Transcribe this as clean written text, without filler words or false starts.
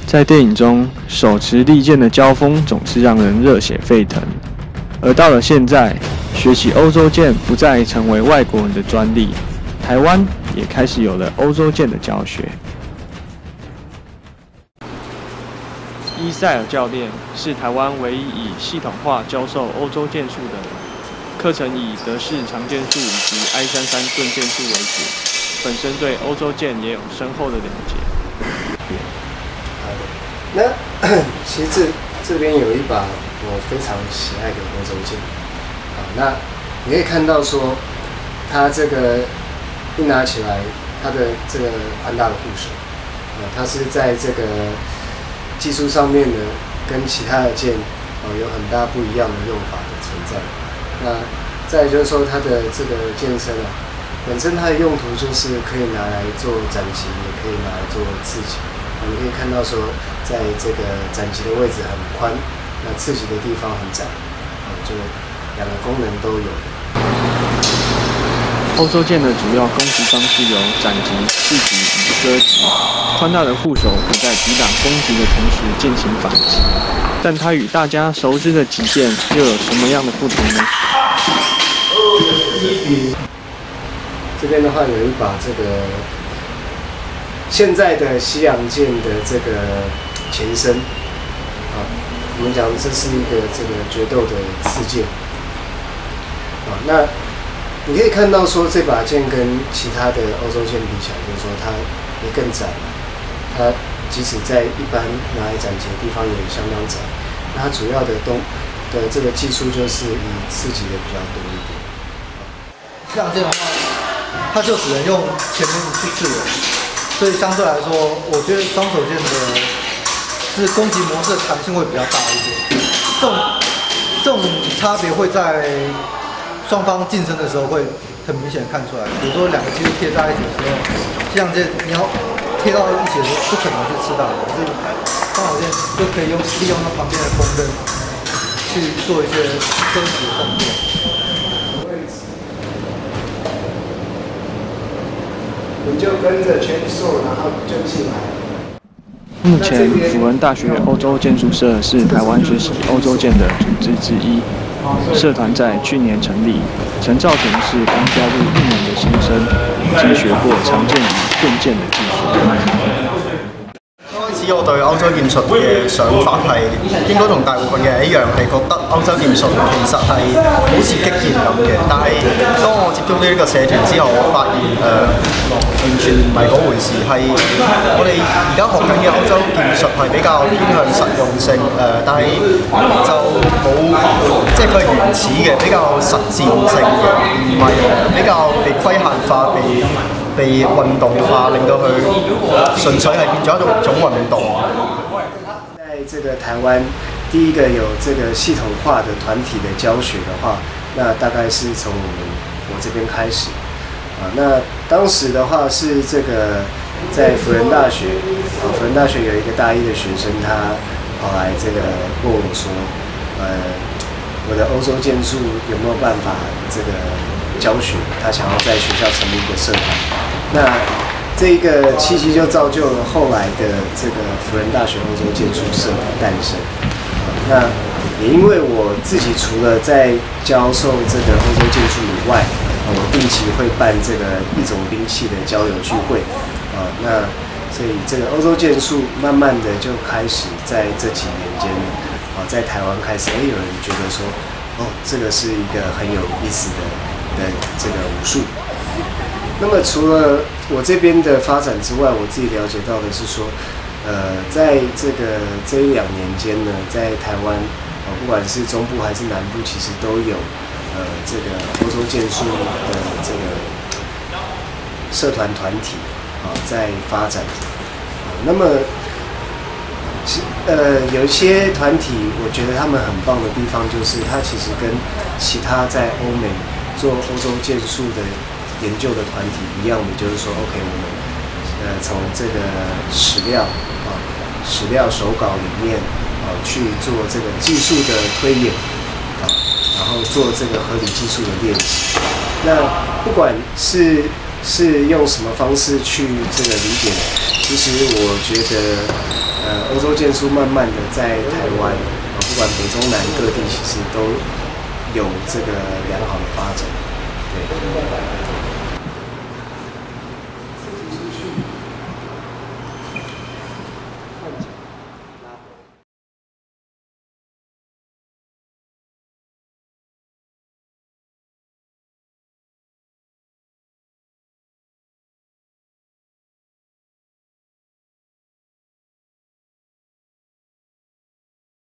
在电影中，手持利剑的交锋总是让人热血沸腾。而到了现在，学习欧洲剑不再成为外国人的专利，台湾也开始有了欧洲剑的教学。伊塞尔教练是台湾唯一以系统化教授欧洲剑术的人，课程以德式长剑术以及 I33盾剑术为主，本身对欧洲剑也有深厚的了解。 那其实这边有一把我非常喜爱的欧洲剑，那你可以看到说，它这个一拿起来，它的这个宽大的护手，它是在这个技术上面呢，跟其他的剑有很大不一样的用法的存在。那再来就是说，它的这个剑身本身它的用途就是可以拿来做斩击，也可以拿来做刺击。你可以看到说，在这个斩击的位置很宽，那刺击的地方很窄，就两个功能都有。 欧洲剑的主要攻击方式有斩击、刺击与割击。宽大的护手可在抵挡攻击的同时进行反击，但它与大家熟知的击剑又有什么样的不同呢？ 这边的话有一把这个现在的西洋剑的这个前身，我们讲这是一个这个决斗的刺剑，那你可以看到说这把剑跟其他的欧洲剑比起来，就是说它也更窄，它即使在一般拿来斩击的地方也相当窄。那它主要的这个技术就是以刺击的比较多一点。 西洋剑的话，它就只能用前面去刺人，所以相对来说，我觉得双手剑的是攻击模式的弹性会比较大一点。这种差别会在双方近身的时候会很明显看出来。比如说两个肌肉贴在一起的时候，西洋剑你要贴到一起的时候不可能去刺到，可是双手剑就可以利用它旁边的风刃去做一些割击的动作。 你就跟着圈速，然后就进来。 目前，辅仁大学欧洲剑术社是台湾学习欧洲剑的组织之一。社团在去年成立，陈兆廷是刚加入1年的新生，已经学过长剑与盾剑的技术。 開始我對歐洲劍術嘅想法係應該同大部分嘅人一樣，係覺得歐洲劍術其實係好似擊劍咁嘅。但係當我接觸呢個社團之後，我發現完全唔係嗰回事。係我哋而家學緊嘅歐洲劍術係比較偏向實用性，但係就冇即係佢係原始嘅，比較實戰性嘅，唔係比較被規限化、被運動化，令到佢純粹係變咗一種運動。 在这个台湾，第一个有这个系统化的团体的教学的话，那大概是从我这边开始。那当时的话是这个在辅仁大学，辅仁大学有一个大一的学生，他跑来这个问我说，我的欧洲剑术有没有办法这个教学？他想要在学校成立一个社团。那这一个契机就造就了后来的这个辅仁大学欧洲剑术社的诞生。那也因为我自己除了在教授这个欧洲剑术以外，我定期会办这个异种兵器的交流聚会，那所以这个欧洲剑术慢慢的就开始在这几年间，在台湾开始，有人觉得说，这个是一个很有意思的这个武术。那么除了我这边的发展之外，我自己了解到的是说，在这1-2年间呢，在台湾，不管是中部还是南部，其实都有这个欧洲剑术的这个社团团体在发展。那么有一些团体，我觉得他们很棒的地方就是，它其实跟其他在欧美做欧洲剑术的研究的团体一样的，就是说 ，OK， 我们从这个史料手稿里面去做这个技术的推演然后做这个合理技术的练习。那不管是用什么方式去这个理解，其实我觉得欧洲剑术慢慢的在台湾，不管北中南各地，其实都有这个良好的发展。对。